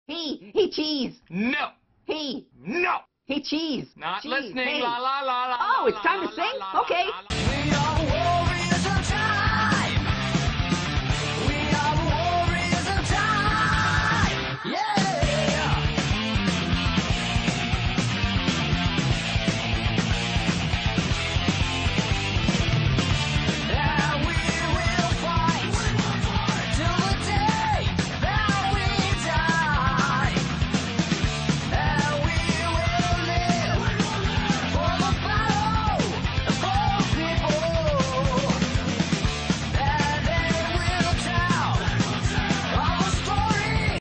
He, cheese. No. He, No. cheese. Not cheese. listening. Hey. La la la la. Oh, la, it's time la, to sing? la, la, Okay. la, la.